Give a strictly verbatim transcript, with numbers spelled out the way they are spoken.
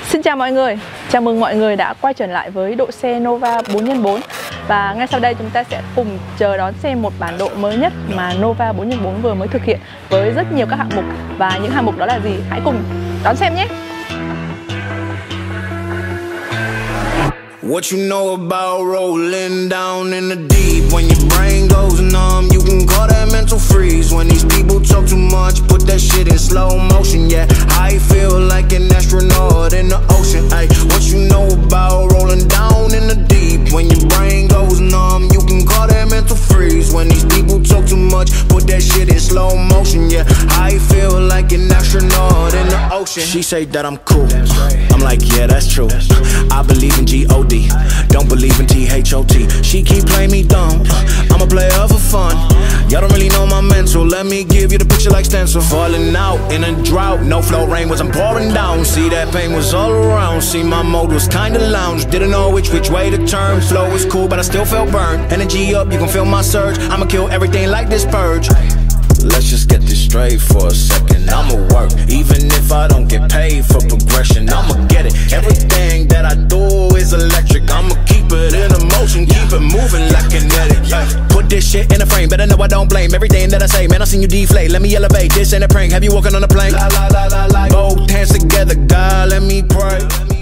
Xin chào mọi người, chào mừng mọi người đã quay trở lại với đội xe Nova bốn nhân bốn. Và ngay sau đây chúng ta sẽ cùng chờ đón xem một bản độ mới nhất mà Nova bốn nhân bốn vừa mới thực hiện với rất nhiều các hạng mục. Và những hạng mục đó là gì? Hãy cùng đón xem nhé! What you know about rolling down in the deep? When your brain goes numb, you can call that mental freeze. When these people talk too much, put that shit in slow motion. Yeah, I feel like an astronaut in the ocean. Ay, what you know about rolling down in the deep? When your brain goes numb, you can call that mental freeze. When these people talk too much, put that shit in slow motion. Yeah, I feel like an astronaut in the ocean. She say that I'm cool, I'm like, yeah, that's true. I believe in G O D, don't believe in T H O T. She keep playing me dumb, I'm a player for fun. Y'all don't really know my mental, let me give you the picture like stencil. Falling out in a drought, no flow, rain wasn't pouring down. See, that pain was all around, see, my mode was kinda lounge. Didn't know which which way to turn, flow was cool but I still felt burned. Energy up, you can feel my surge, I'ma kill everything like this purge. Let's just get this straight for a second. I'ma work, even if I don't get paid for progression. I'ma get it, everything that I do is electric. I'ma keep it in a motion, keep it moving like kinetic. Put this shit in a frame, better know I don't blame everything that I say. Man, I seen you deflate, let me elevate. This ain't a prank, have you walking on a plane? Both hands together, God, let me pray.